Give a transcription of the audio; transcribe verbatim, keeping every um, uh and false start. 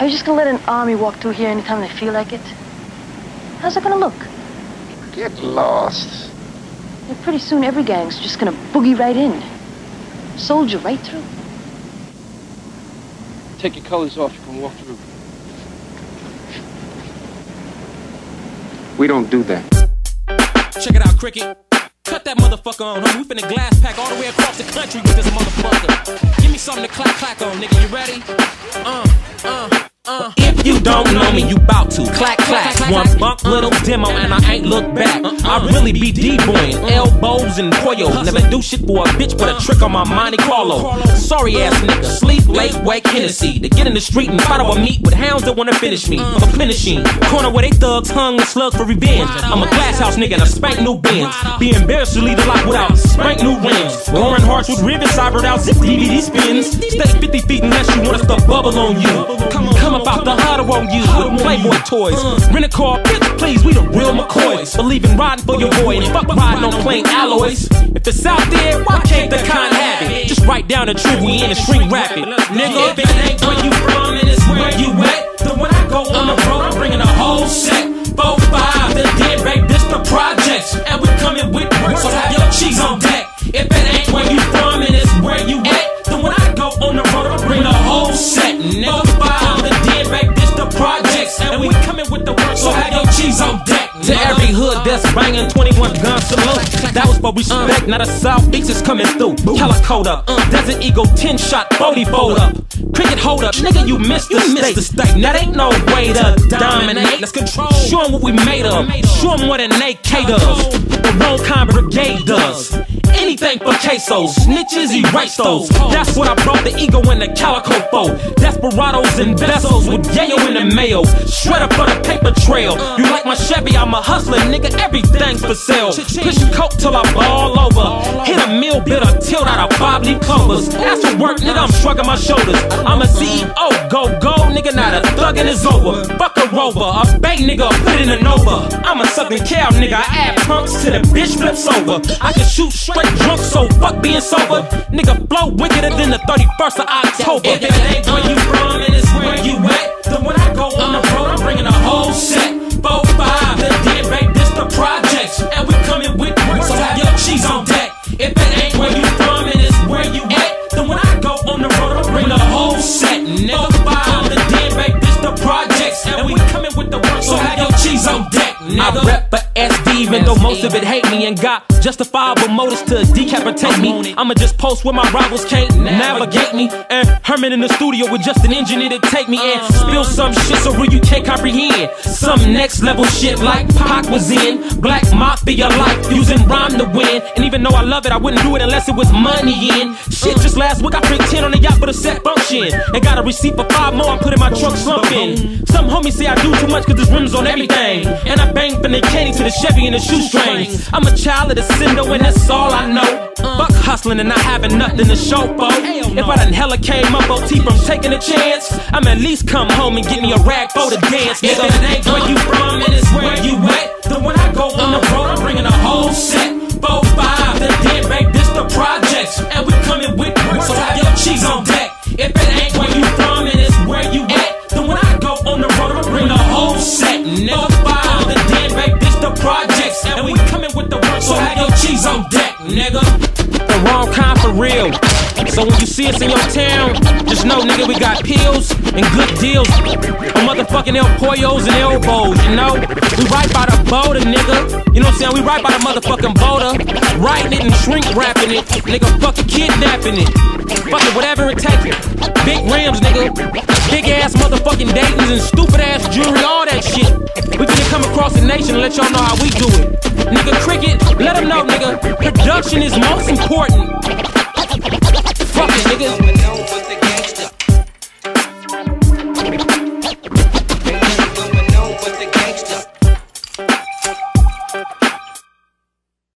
Are you just gonna let an army walk through here anytime they feel like it? How's it gonna look? Get lost. Yeah, pretty soon every gang's just gonna boogie right in. Soldier right through. Take your colors off, you can walk through. We don't do that. Check it out, Cricket. Cut that motherfucker on, homie. We finna glass pack all the way across the country with this motherfucker. Give me something to clack clack on, nigga. You ready? Uh, uh. Uh, if you don't know me, you bout to clack clack. One bunk little demo and I ain't look back. I really be D-boying, elbows and pollo. Never do shit for a bitch but a trick on my Monte Carlo. Sorry ass nigga, sleep late, wake Hennessy. To get in the street and fight over meat with hounds that wanna finish me. I'm a finishing corner where they thugs hung and slugs for revenge. I'm a glass house nigga and a spank new Benz. Be embarrassed to leave the lot without spank new rims. Roaring hearts with rivets, cybered out zip D V D spins. Stay fifty feet unless you want us to bubble on you. Come about the huddle on you with Playboy toys. Rent a car, bitch, please, we the real McCoys. Believe in riding for your boy and fuck riding on plain alloys. If it's out there, why can't the kind have it? Just write down the truth, we in the street rapping. Nigga, if it ain't where you from and it's where you at, then when I go on the road, I'm bringing a whole set. Four, five, the dead babe, this the projects. And we coming with work, so have your cheese on deck. If it ain't where you from and it's where you at, then when I go on the road, I'm bringing a whole set. Four, five, the dead babe, this the projects. And we coming with the work, so have your cheese on deck. To every hood that's banging, twenty-one gun salute. That was for respect, not a South Beach is coming through. Calicoed up, Desert Eagle, ten shot, forty fold up. Cricket hold up, nigga, you missed the state. The state. That ain't no way to dominate. Let's control. Show 'em what we made of. Show 'em what an A K does. The wrong kind brigade does. Anything for quesos, snitches, erase those. That's what I brought the ego in the calico for. Desperados and vessels with yayo in the mail. Shredder for the paper trail. You like my Chevy, I'm a hustler, nigga, everything's for sale. Push coke till I ball over. Hit a meal bit or tilt out of Bob Lee covers. Ask for work, nigga, I'm shrugging my shoulders. I'm a C E O, go, go, nigga, now the thuggin' is over. Fuck a rover, a bank nigga, put it in a Nova. I'm a Southern Cal nigga, I add punks till the bitch flips over. I can shoot straight drunk, so fuck being sober. Nigga flow wickeder than the thirty-first of October. If it ain't where you from and it's where you at, then when I go on the road, I'm bringing a whole set. Four, five, the dead babe, this the projects. And we coming with work, so have your cheese on deck. If it ain't where you from and it's where you at, then when I go on the road, I'm bringing a whole set. Four, five, the dead babe, this the projects. And we coming with the work, so have your cheese on deck. I rep for S D, even though most of it hate me and got justifiable motives to decapitate me. I'ma just post where my rivals can't navigate me. And Herman in the studio with just an engineer to take me and spill some shit so real you can't comprehend. Some next level shit like Pac was in. Black Mafia like using rhyme to win. And even though I love it, I wouldn't do it unless it was money in. Shit, just last week I print ten on the yacht for the set function. And got a receipt for five more I put in my truck slumping. Some homies say I do too much cause there's rims on everything. And I bang from the Kenny to the Chevy and the shoestrings. I'm a child of the Cindo and that's all I know. Fuck hustling and not having nothing to show for. If I done hella came up O T from taking a chance, I'm at least come home and get me a rag for the dance. If it ain't where you from and it's where you at, then when I go on the road, I'm bringing a whole set. Four, five, the dead babe, this the projects. And we coming with work, so have your cheese on deck. If it ain't where you from and it's where you at, then when I go on the road, I'm bringing a whole set. Four, five, the dead babe, this the projects. And we coming with the work, so have your cheese on deck, nigga. The wrong kind for real. So when you see us in your town, just know, nigga, we got pills and good deals on motherfucking El Pollos and elbows, you know? We right by the boulder, nigga. You know what I'm saying? We right by the motherfucking boulder. Writing it and shrink wrapping it. Nigga, fucking kidnapping it. Fucking whatever it takes. Big rims, nigga. Big ass motherfucking Daytons and stupid ass jewelry, all that shit. We finna come across the nation and let y'all know how we do it. Nigga, Cricket, let them know, nigga. Production is most important. Fuck it, nigga.